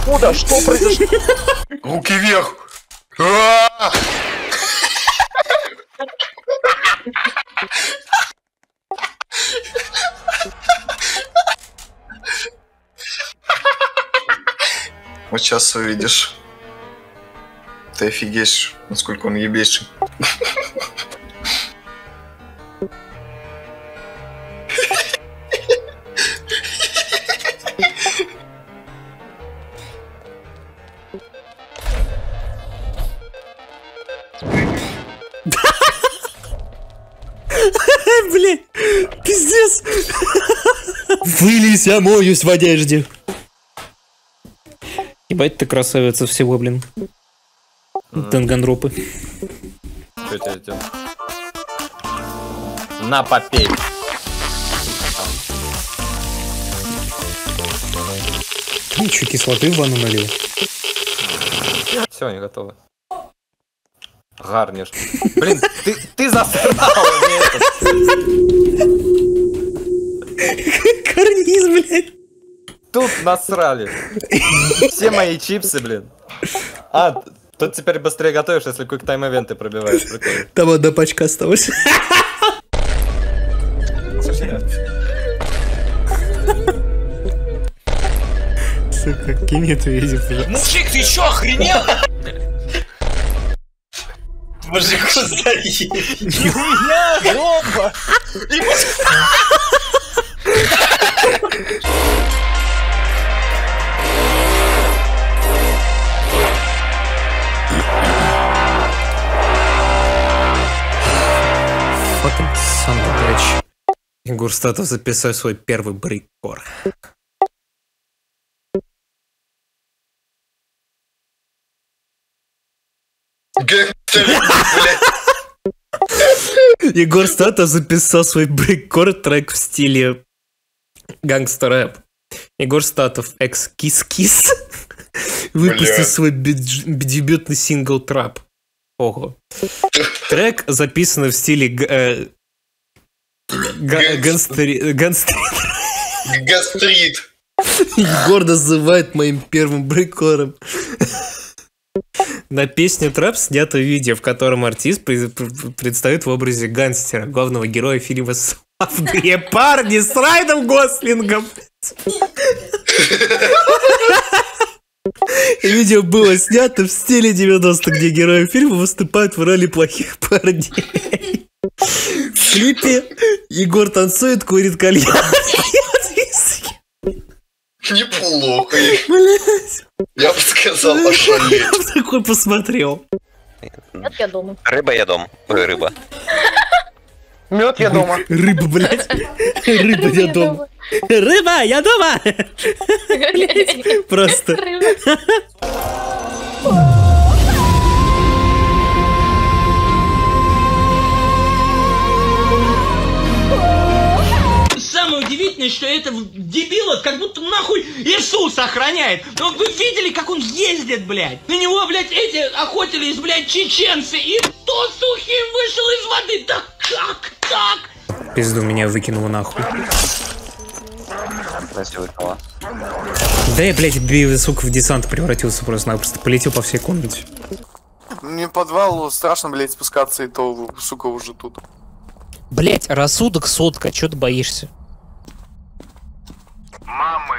Откуда? Что произошло? Руки вверх! Вот сейчас увидишь. Ты офигеешь, насколько он ебейший. Блин, пиздец. Вылезь, я моюсь в одежде. Ебать ты красавица всего, блин. Данганропы. Что тебе идет? На, попей. Ничего, кислоты в ванну налил. Все, они готовы. Гарниш. Блин, ты засрал мне этот. Карниз, блядь. Тут насрали. Все мои чипсы, блин. А, тут теперь быстрее готовишь, если квик-тайм-ивенты пробиваешь. Прикольно. Там одна пачка осталась. Сука, кинь эту видео, пожалуйста. Мужик, ты чё, охренел? Мужику заебись. Хуйня, бомба! Fucking son of a bitch. Егор Статов записал свой первый брейккор. Егор Статов записал свой брейккор трек в стиле гангстер рэп. Егор Статов, экс-кис-кис, выпустил свой дебютный сингл «Трап». Ого. Трек записан в стиле ганстрит. Егор называет моим первым брейккором. На песню «Трап» снято видео, в котором артист предстает в образе гангстера, главного героя фильма «Славные парни» с Райаном Гослингом. Видео было снято в стиле 90-х, где герои фильма выступают в роли плохих парней. В клипе Егор танцует, курит кальян. Неплохо. Блять. Я бы сказал, ошалеть. Я бы такой посмотрел. Нет, я дома. Рыба я дом. Ой, рыба. Мед я дома. Рыба, блядь. Рыба, я дома. Рыба, я дома. Просто. Самое удивительное, что это дебила как будто нахуй Иисус охраняет. Но вы видели, как он ездит, блядь? На него, блядь, эти охотились, блядь, чеченцы. И то сухим вышел из воды. Да как так? Пизду меня выкинуло нахуй. Красивый кого. Да я, блядь, сука, в десант превратился просто-напросто. Полетел по всей комнате. Мне в подвал страшно, блядь, спускаться, и то, сука, уже тут. Блядь, рассудок сотка, чё ты боишься? Мамы.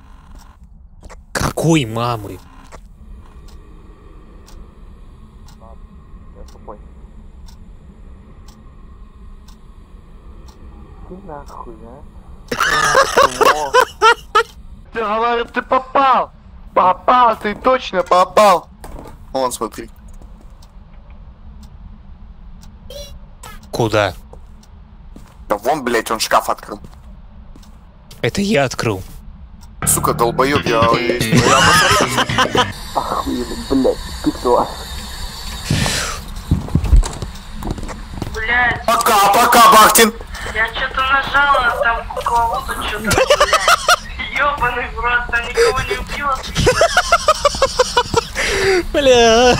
Какой мамы? Ты нахуй, а? Ты говоришь, ты попал! Попал, ты точно попал! Вон, смотри. Куда? Да вон, блядь, он шкаф открыл. Это я открыл. Сука, долбоёб, я обосрался. Охуенно, блядь, ты кто? Блядь, Пока, Бахтин! я что-то нажала, там кукловоду что-то, блядь. Ёбаный в рот, там никого не убила. Бля.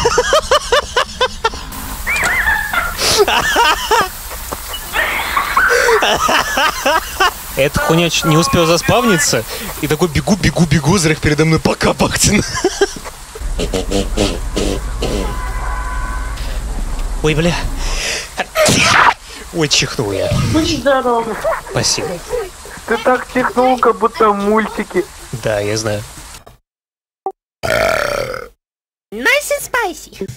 Эта хуйня не успел заспавниться, и такой бегу, Зрых передо мной, пока, Бахтин. Ой, бля. Ой, чихнул я. Будь здоров. Спасибо. Ты так чихнул, как будто мультики. Да, я знаю. Nice and spicy.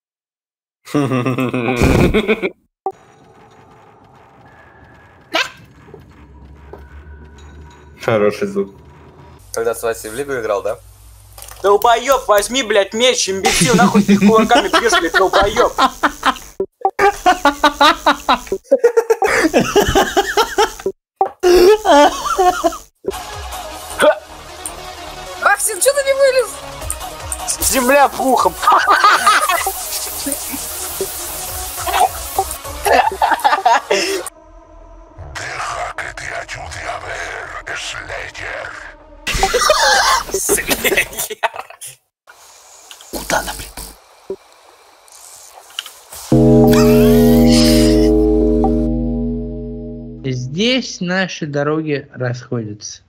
Хороший звук. Когда с Васей в лигу играл, да? Долбоёб, возьми, блядь, меч, имбецил, нахуй ты их кулаками бьешь, блядь, долбоёб. Максим, что ты не вылез? Земля пухом. Куда она, блин? Здесь наши дороги расходятся.